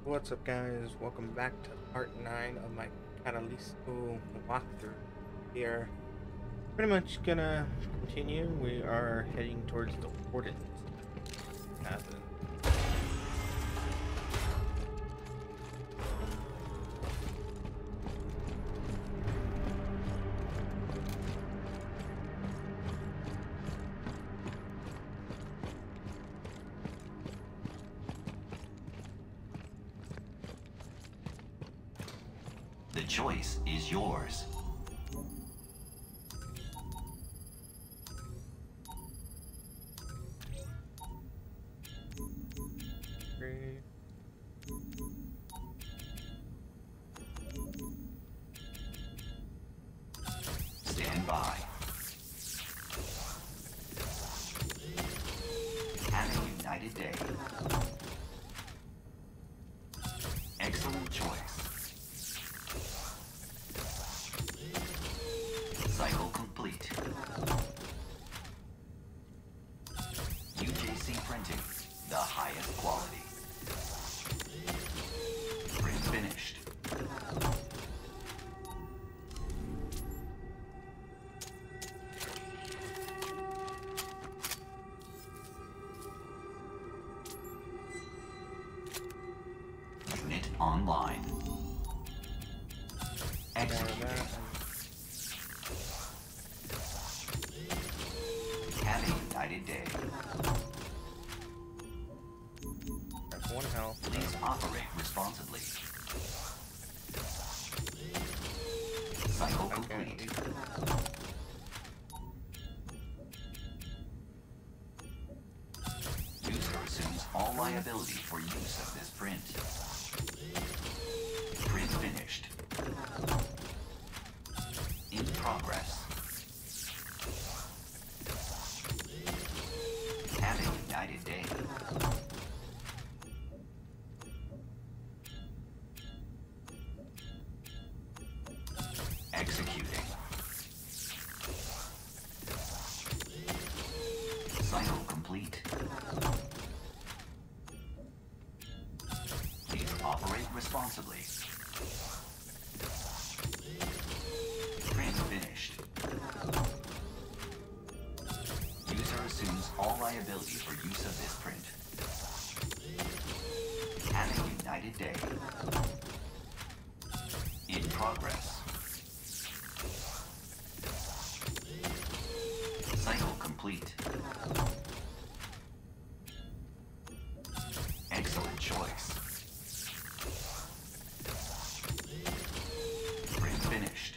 What's up, guys? Welcome back to part 9 of my Catalisto walkthrough. We are pretty much gonna continue. We are heading towards the Wardens cabin. The choice is yours. Great. Stand by. Have a united day. Excellent choice. Cycle complete. UJC printing, the highest quality. Print finished. Unit online. More of Executing. that. Have a united day. That's one health. Please operate responsibly. Cycle Okay. complete. User assumes all liability for use of this print. Print finished. In progress. Have a united day. Executing. Cycle complete. Please operate responsibly. Print finished. User assumes all liability for use of this print. Have a united day. In progress. Cycle complete. Excellent choice. Print finished.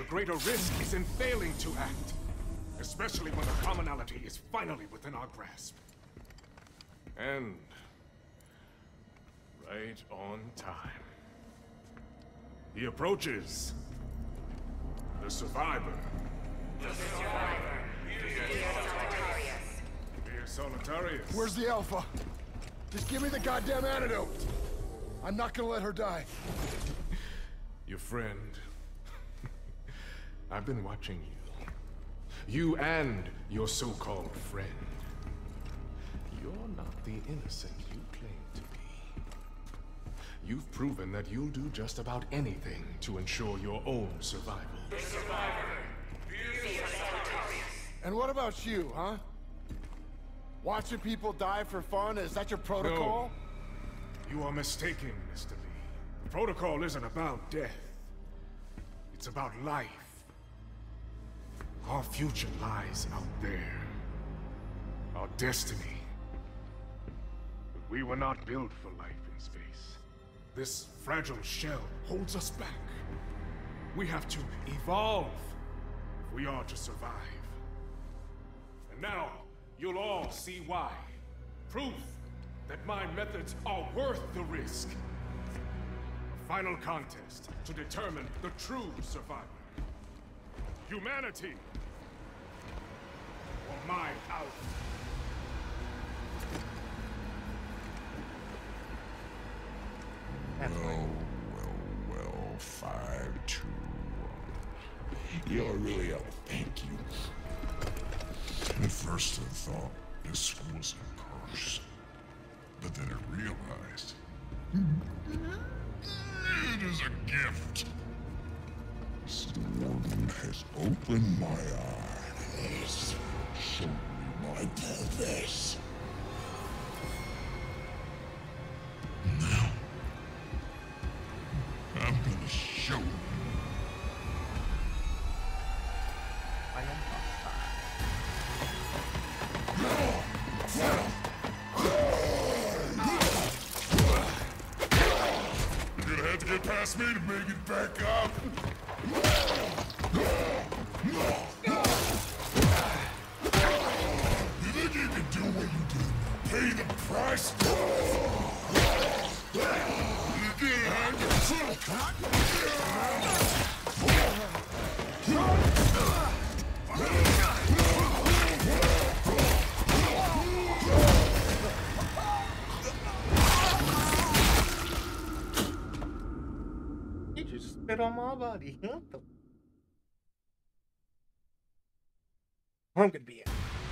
greater risk is in failing to act. Especially when the commonality is finally within our grasp. And... right on time. He approaches. The survivor. The survivor. Vir Solitarius. Where's the Alpha? Just give me the goddamn antidote. I'm not gonna let her die. Your friend. I've been watching you. You and your so-called friend. You're not the innocent you claim to be. You've proven that you'll do just about anything to ensure your own survival. The survivor. And what about you, huh? Watching people die for fun? Is that your protocol? No. You are mistaken, Mr. Lee. The protocol isn't about death. It's about life. Our future lies out there. Our destiny. But we were not built for life in space. This fragile shell holds us back. We have to evolve if we are to survive. And now, you'll all see why. Proof that my methods are worth the risk. A final contest to determine the true survivor. Humanity! Or my Alpha. Well, 5-2. You're really thank you. At first I thought this was a curse, but then I realized it is a gift. The warden has opened my eyes, shown me my purpose. Now, I'm gonna show you. I am hostile. You're gonna have to get past me to make it back up. You think you can do what you did? Pay the price? You get hand You just spit on my body. What the? I'm gonna be it.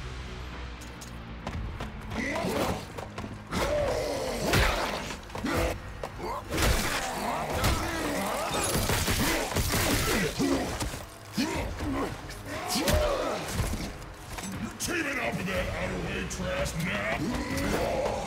teaming up with that outer way trash now.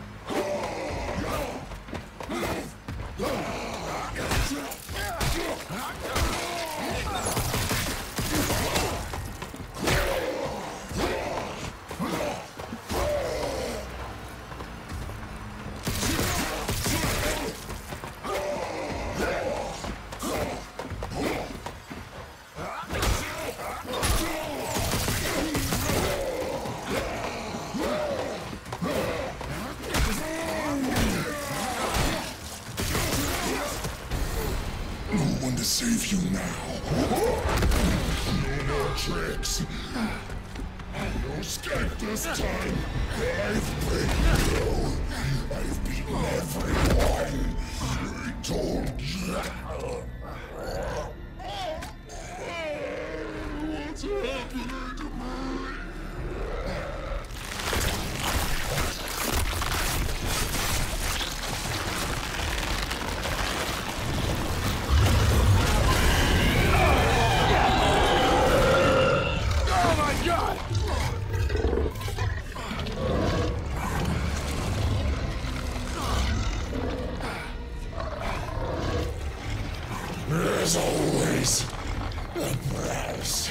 To save you now. No more tricks. No escape this time. I've beaten you. I've beaten everyone. I told you. What's happening to me? There's always a price.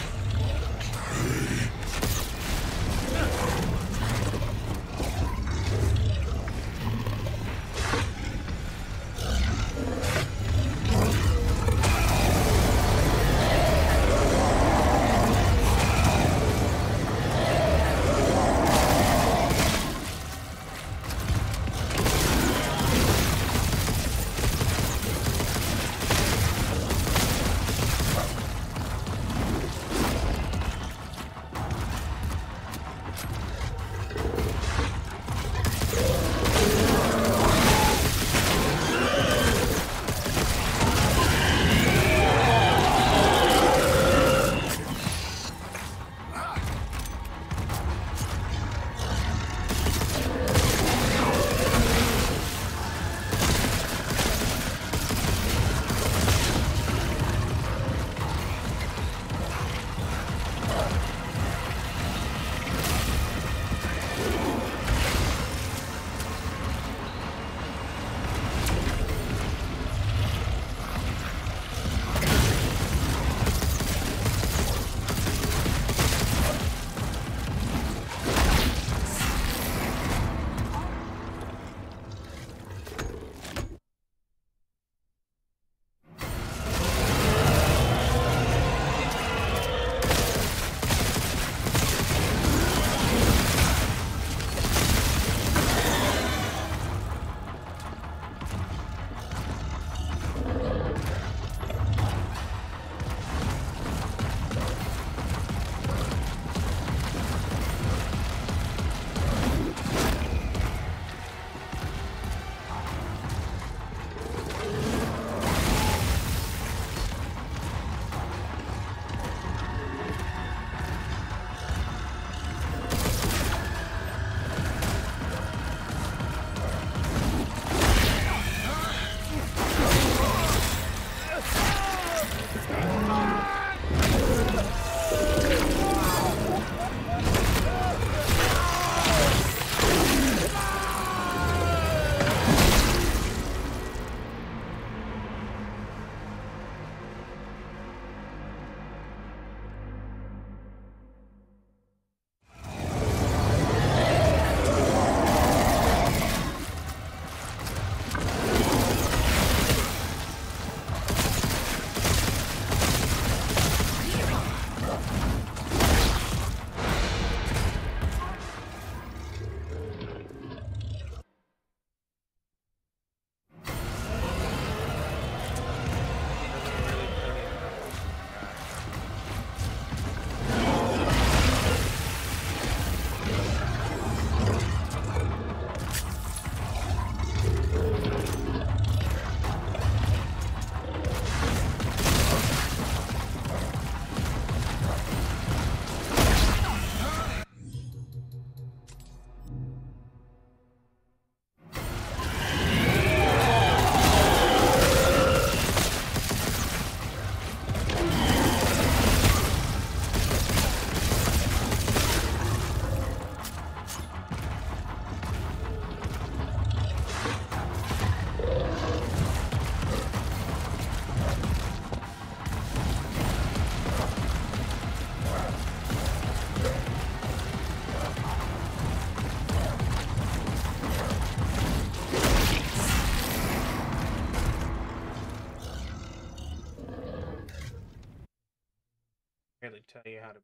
really tell you how to.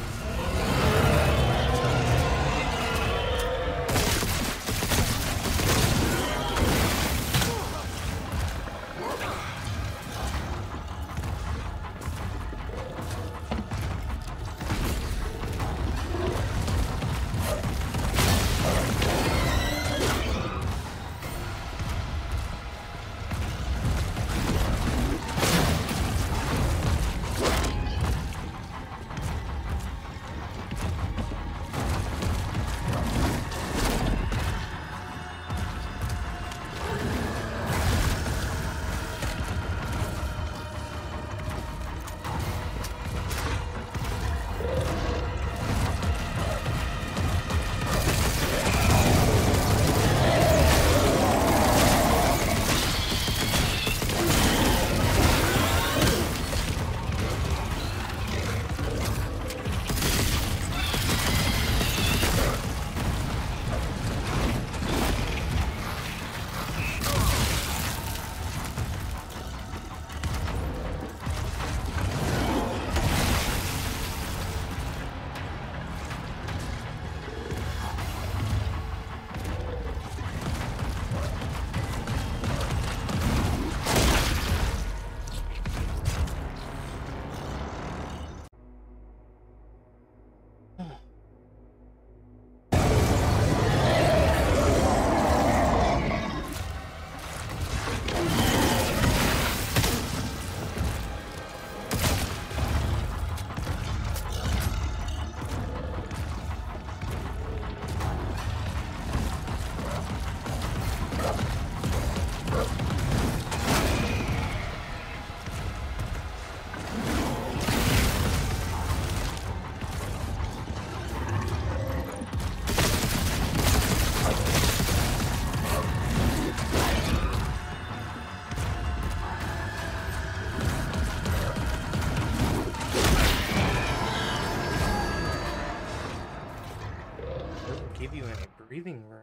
Give you any breathing room.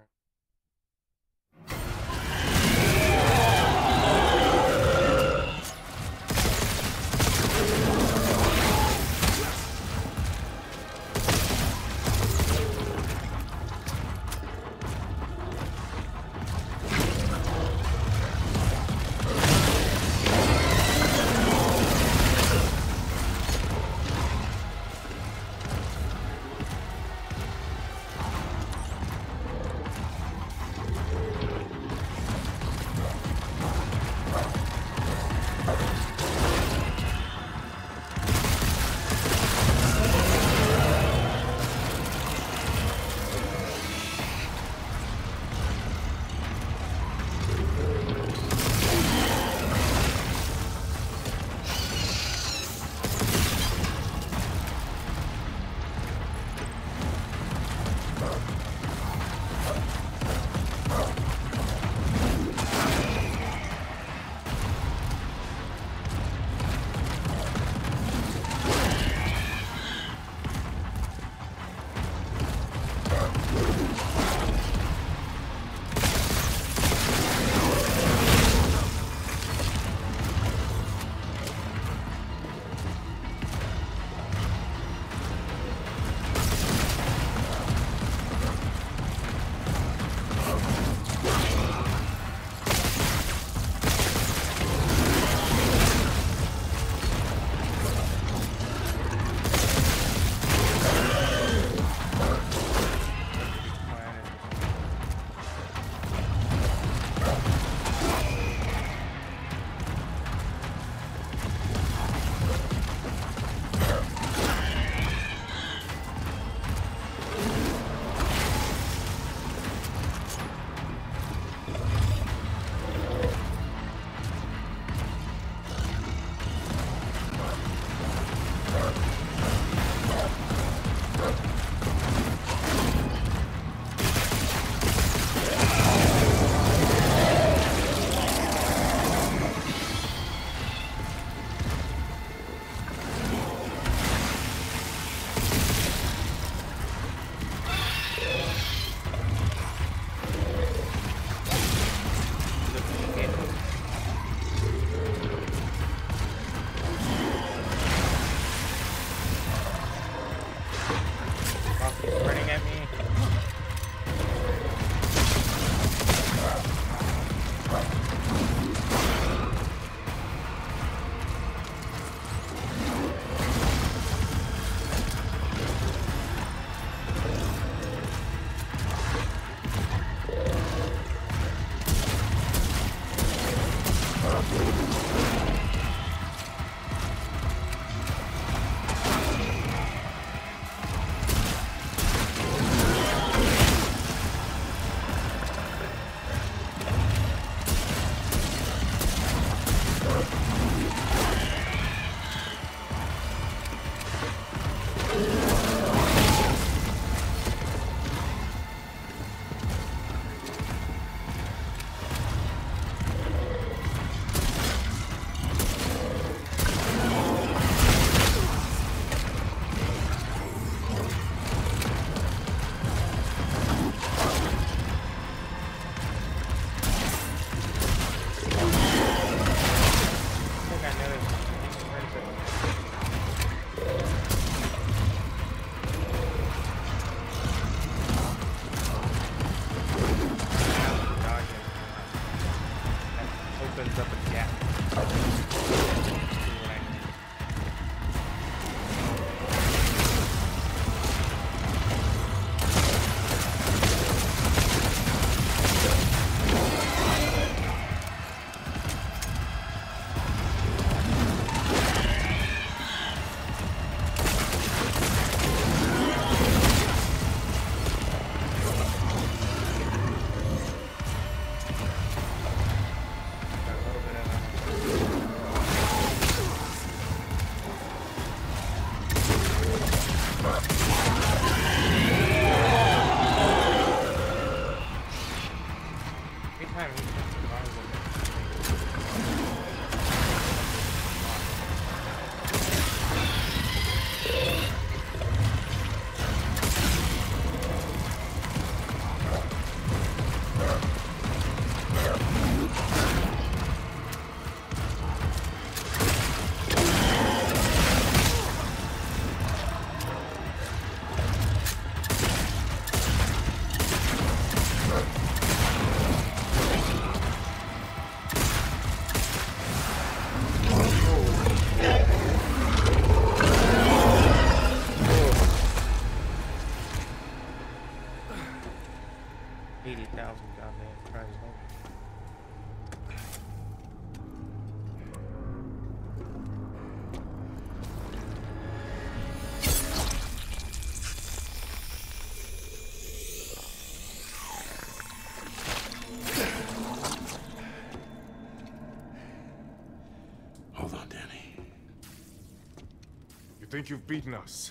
Think you've beaten us?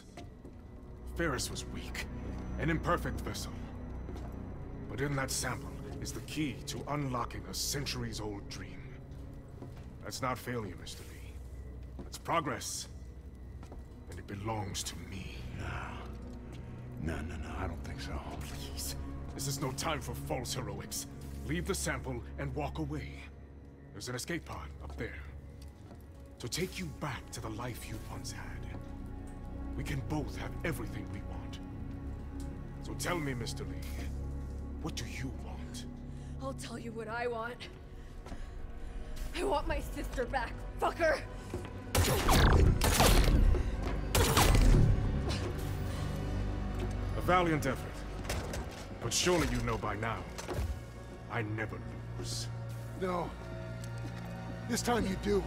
Ferris was weak, an imperfect vessel. But in that sample is the key to unlocking a centuries-old dream. That's not failure, Mr. Lee. That's progress. And it belongs to me. No, I don't think so. Please. This is no time for false heroics. Leave the sample and walk away. There's an escape pod up there. To take you back to the life you once had. We can both have everything we want. So tell me, Mr. Lee, what do you want? I'll tell you what I want. I want my sister back, fucker! A valiant effort. But surely you know by now, I never lose. No. This time you do.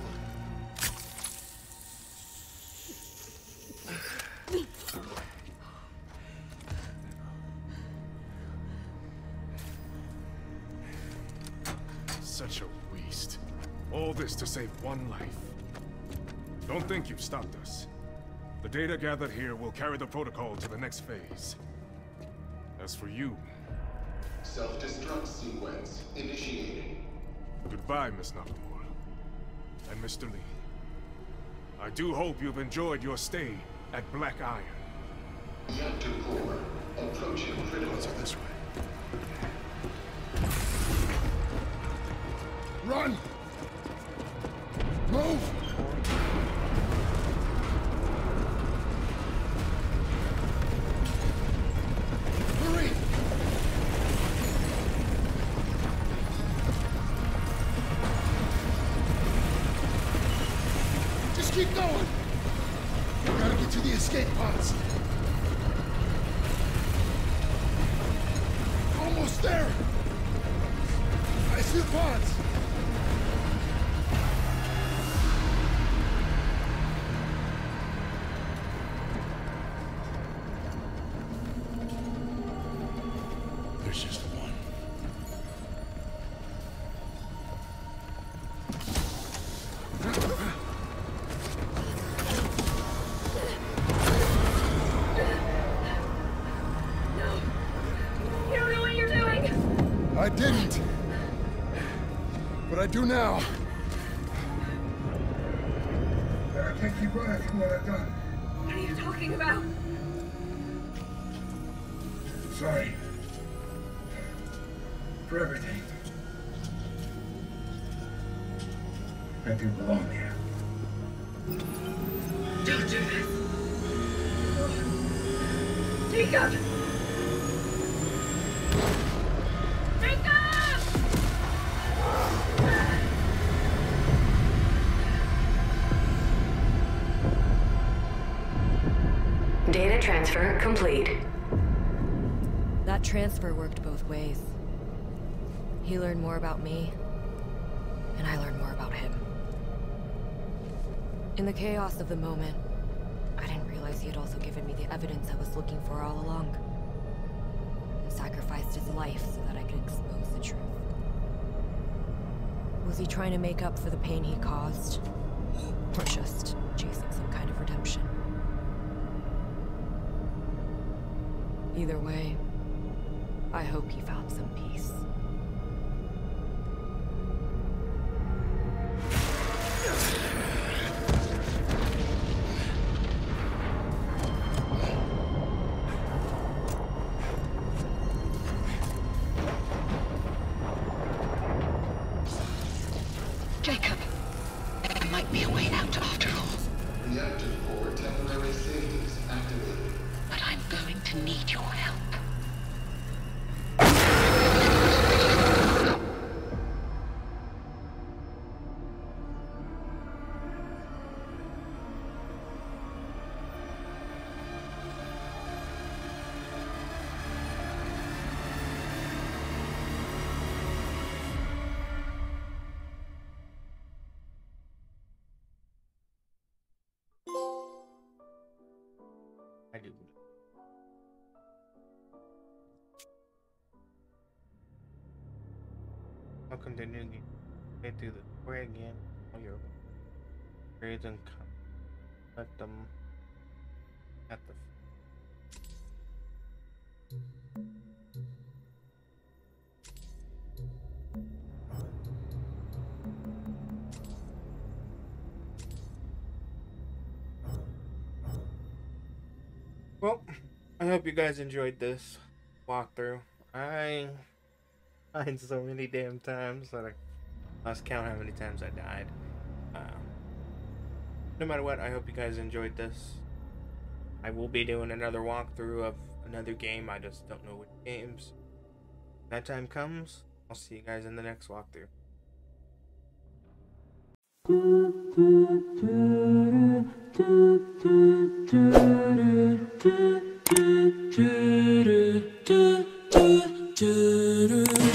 Such a waste. All this to save one life. Don't think you've stopped us. The data gathered here will carry the protocol to the next phase. As for you... Self-destruct sequence initiating. Goodbye, Miss Nakamura. And Mr. Lee. I do hope you've enjoyed your stay at Black Iron. Reactor core approaching critical. Let's go this way. Run! Move! Hurry! Just keep going! We gotta get to the escape pods. Almost there! I see the pods! I do now? I can't keep running from what I've done. What are you talking about? Sorry. For everything. I do belong here. Don't do this. Jacob! Jacob! Data transfer complete. That transfer worked both ways. He learned more about me, and I learned more about him. In the chaos of the moment, I didn't realize he had also given me the evidence I was looking for all along. And sacrificed his life so that I could expose the truth. Was he trying to make up for the pain he caused? Or just chasing some kind of redemption? Either way, I hope he found some peace. Jacob, there might be a way out after all. Reactor core temporary safeties activated. But I'm going to need your help. I do. I'll continue to get through the story again. All your grades and collect them at the. Well, I hope you guys enjoyed this walkthrough. I died so many damn times that I lost count how many times I died. No matter what, I hope you guys enjoyed this. I will be doing another walkthrough of another game. I just don't know which games. When that time comes, I'll see you guys in the next walkthrough. Do